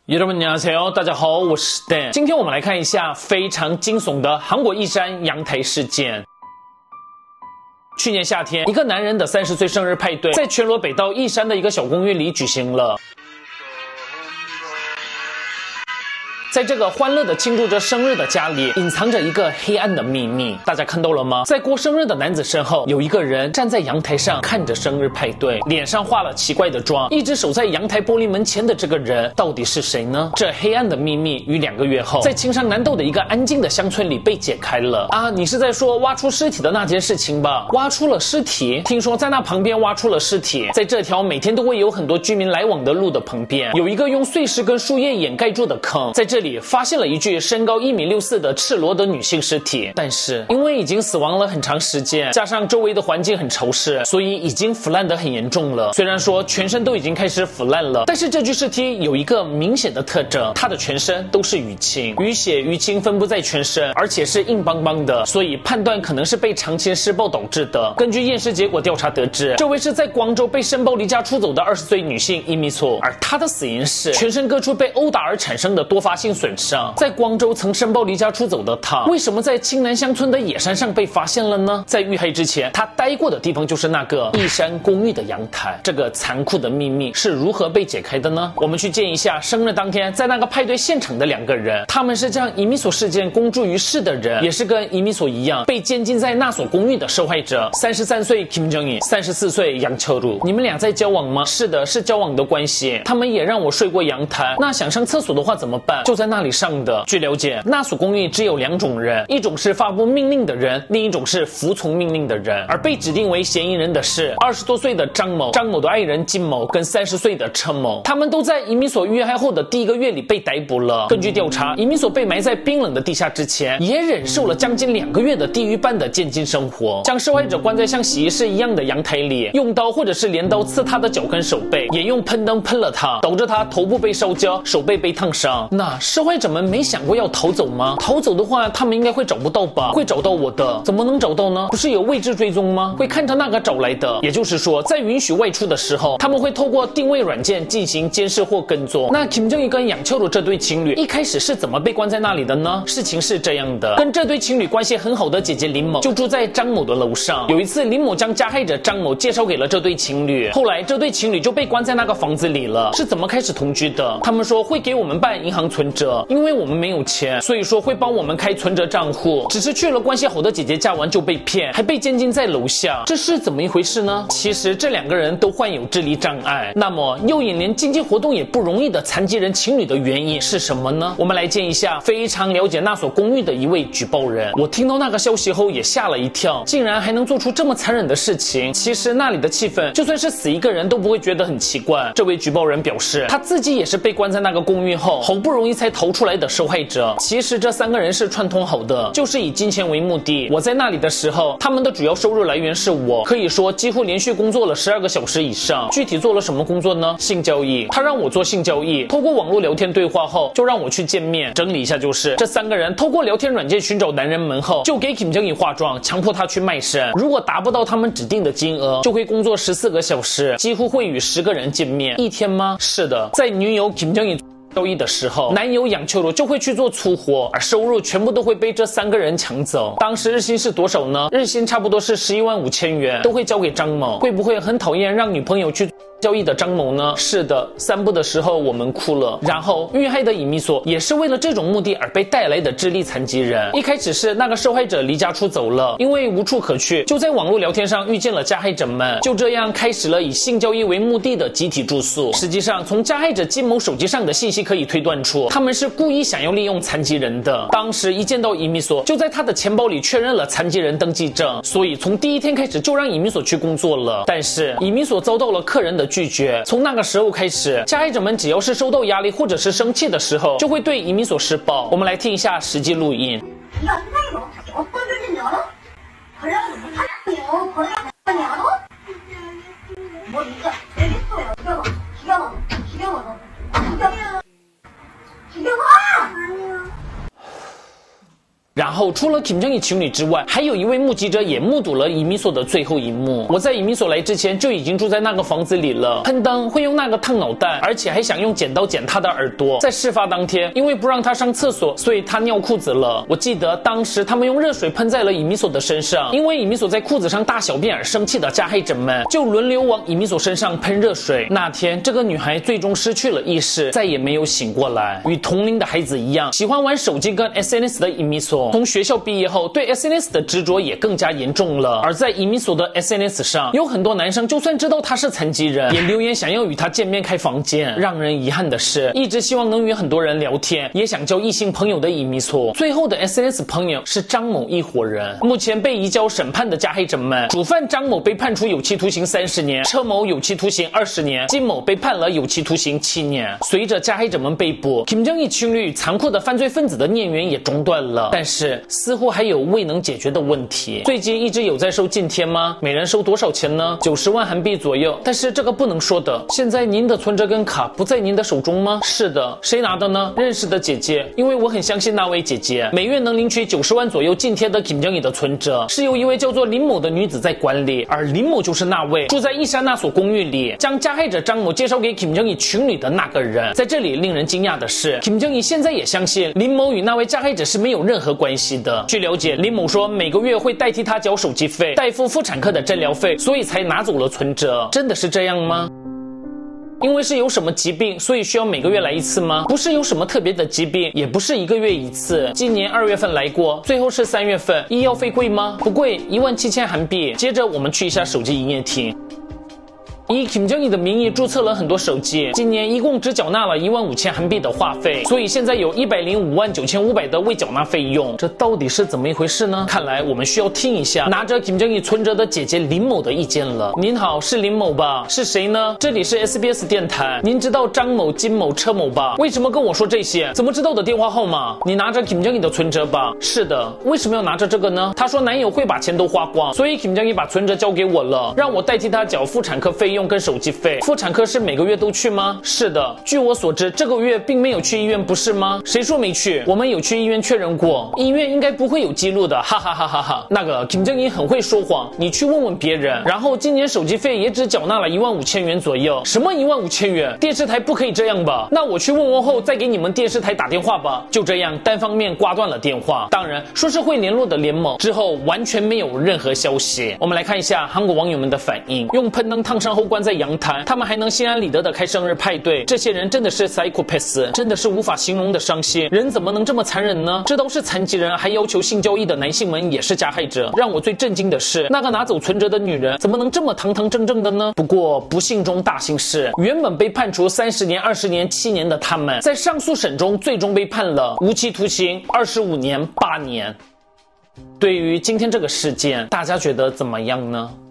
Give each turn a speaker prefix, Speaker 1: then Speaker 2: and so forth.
Speaker 1: 여러분 안녕하세요，大家好，我是 Dan。今天我们来看一下非常惊悚的韩国一山阳台事件。去年夏天，一个男人的30岁生日派对在全罗北道一山的一个小公寓里举行了。在这个欢乐的庆祝着生日的家里，隐藏着一个黑暗的秘密。大家看到了吗？在过生日的男子身后，有一个人站在阳台上看着生日派对，脸上化了奇怪的妆，一直守在阳台玻璃门前的这个人到底是谁呢？这黑暗的秘密于2个月后，在青山南道的一个安静的乡村里被解开了。啊，你是在说挖出尸体的那件事情吧？挖出了尸体？听说在那旁边挖出了尸体，在这条每天都会有很多居民来往的路的旁边，有一个用碎石跟树叶掩盖住的坑，在这里发现了一具身高1.64米的赤裸的女性尸体，但是因为已经死亡了很长时间，加上周围的环境很潮湿，所以已经腐烂得很严重了。虽然说全身都已经开始腐烂了，但是这具尸体有一个明显的特征，它的全身都是淤青，淤血淤青分布在全身，而且是硬邦邦的，所以判断可能是被长期施暴导致的。根据验尸结果调查得知，这位是在广州被申报离家出走的20岁女性伊米措，而她的死因是全身各处被殴打而产生的多发性损伤。在广州曾申报离家出走的她，为什么在青南乡村的野山上被发现了呢？在遇害之前，她待过的地方就是那个一山公寓的阳台。这个残酷的秘密是如何被解开的呢？我们去见一下生日当天在那个派对现场的2个人，他们是将伊米索事件公诸于世的人，也是跟伊米索一样被监禁在那所公寓的受害者。33岁 Kim Jong-il，34岁杨秋如。你们俩在交往吗？是的，是交往的关系。他们也让我睡过阳台，那想上厕所的话怎么办？就在那里上的。据了解，那所公寓只有2种人，一种是发布命令的人，另一种是服从命令的人。而被指定为嫌疑人的是20多岁的张某、张某的爱人金某跟30岁的车某，他们都在伊米索遇害后的第1个月里被逮捕了。根据调查，伊米索被埋在冰冷的地下之前，也忍受了将近2个月的地狱般的监禁生活，将受害者关在像洗衣室一样的阳台里，用刀或者是镰刀刺他的脚跟手背，也用喷灯喷了他，导致他头部被烧焦，手背被烫伤。那受害者们没想过要逃走吗？逃走的话，他们应该会找不到吧？会找到我的，怎么能找到呢？不是有位置追踪吗？会看着那个找来的。也就是说，在允许外出的时候，他们会透过定位软件进行监视或跟踪。那 Kim Jong-il 跟杨秋如这对情侣一开始是怎么被关在那里的呢？事情是这样的，跟这对情侣关系很好的姐姐林某就住在张某的楼上。有一次，林某将加害者张某介绍给了这对情侣，后来这对情侣就被关在那个房子里了。是怎么开始同居的？他们说会给我们办银行存折，因为我们没有钱，所以说会帮我们开存折账户。只是去了关系好的姐姐家玩就被骗，还被监禁在楼下，这是怎么一回事呢？其实这2个人都患有智力障碍。那么诱引连经济活动也不容易的残疾人情侣的原因是什么呢？我们来见一下非常了解那所公寓的一位举报人。我听到那个消息后也吓了一跳，竟然还能做出这么残忍的事情。其实那里的气氛，就算是死1个人都不会觉得很奇怪。这位举报人表示，他自己也是被关在那个公寓后，好不容易才逃出来的受害者。其实这3个人是串通好的，就是以金钱为目的。我在那里的时候，他们的主要收入来源是我，可以说几乎连续工作了12个小时以上。具体做了什么工作呢？性交易。他让我做性交易，透过网络聊天对话后，就让我去见面。整理一下就是，这3个人透过聊天软件寻找男人们后，就给 Kim Jong-il 化妆，强迫他去卖身。如果达不到他们指定的金额，就会工作14个小时，几乎会与10个人见面。1天吗？是的，在女友 Kim Jong-il交易的时候，男友杨秋如就会去做粗活，而收入全部都会被这3个人抢走。当时日薪是多少呢？日薪差不多是11.5万，都会交给张某。会不会很讨厌让女朋友去交易的张某呢？是的，3部的时候我们哭了。然后遇害的伊米索也是为了这种目的而被带来的智力残疾人。一开始是那个受害者离家出走了，因为无处可去，就在网络聊天上遇见了加害者们，就这样开始了以性交易为目的的集体住宿。实际上，从加害者金某手机上的信息可以推断出，他们是故意想要利用残疾人的。当时一见到伊米索，就在他的钱包里确认了残疾人登记证，所以从第1天开始就让伊米索去工作了。但是伊米索遭到了客人的拒绝。从那个时候开始，加害者们只要是受到压力或者是生气的时候，就会对伊米索施暴。我们来听一下实际录音。 然后除了金正义情侣之外，还有一位目击者也目睹了移民所的最后一幕。我在移民所来之前就已经住在那个房子里了。喷灯会用那个烫脑袋，而且还想用剪刀剪他的耳朵。在事发当天，因为不让他上厕所，所以他尿裤子了。我记得当时他们用热水喷在了移民所的身上，因为移民所在裤子上大小便而生气的加害者们就轮流往移民所身上喷热水。那天，这个女孩最终失去了意识，再也没有醒过来。与同龄的孩子一样，喜欢玩手机跟 SNS 的移民所，从学校毕业后对 SNS 的执着也更加严重了。而在移民所的 SNS 上，有很多男生就算知道他是残疾人，也留言想要与他见面开房间。让人遗憾的是，一直希望能与很多人聊天，也想交异性朋友的移民所，最后的 SNS 朋友是张某一伙人。目前被移交审判的加害者们，主犯张某被判处有期徒刑30年，车某有期徒刑20年，金某被判了有期徒刑7年。随着加害者们被捕，金正义情侣与残酷的犯罪分子的孽缘也中断了，但是似乎还有未能解决的问题。最近一直有在收津贴吗？每人收多少钱呢？90万韩币左右，但是这个不能说的。现在您的存折跟卡不在您的手中吗？是的，谁拿的呢？认识的姐姐，因为我很相信那位姐姐，每月能领取90万左右津贴的金正义的存折是由一位叫做林某的女子在管理，而林某就是那位住在一山那所公寓里将加害者张某介绍给金正义情侣的那个人。在这里令人惊讶的是，金正义现在也相信林某与那位加害者是没有任何关系的。据了解，林某说每个月会代替他缴手机费，代付妇产科的诊疗费，所以才拿走了存折。真的是这样吗？因为是有什么疾病，所以需要每个月来一次吗？不是有什么特别的疾病，也不是1个月一次。今年2月份来过，最后是3月份。医药费贵吗？不贵，17000韩币。接着我们去一下手机营业厅。以金正义的名义注册了很多手机，今年一共只缴纳了15000韩币的话费，所以现在有1059500的未缴纳费用，这到底是怎么一回事呢？看来我们需要听一下拿着金正义存折的姐姐林某的意见了。您好，是林某吧？是谁呢？这里是 SBS 电台，您知道张某、金某、车某吧？为什么跟我说这些？怎么知道我的电话号码？你拿着金正义的存折吧？是的，为什么要拿着这个呢？他说男友会把钱都花光，所以金正义把存折交给我了，让我代替他缴妇产科费用跟手机费。妇产科是每个月都去吗？是的，据我所知，这个月并没有去医院，不是吗？谁说没去？我们有去医院确认过，医院应该不会有记录的，哈哈哈哈哈。那个金正义很会说谎，你去问问别人。然后今年手机费也只缴纳了15000元左右。什么15000元？电视台不可以这样吧？那我去问问后再给你们电视台打电话吧。就这样单方面挂断了电话。当然说是会联络的联盟，之后完全没有任何消息。我们来看一下韩国网友们的反应，用喷灯烫伤后关在阳台，他们还能心安理得的开生日派对，这些人真的是 psychopaths， 真的是无法形容的伤心。人怎么能这么残忍呢？这都是残疾人，还要求性交易的男性们也是加害者。让我最震惊的是，那个拿走存折的女人怎么能这么堂堂正正的呢？不过不幸中大幸是，原本被判处30年、20年、7年的他们，在上诉审中最终被判了无期徒刑25年8年。对于今天这个事件，大家觉得怎么样呢？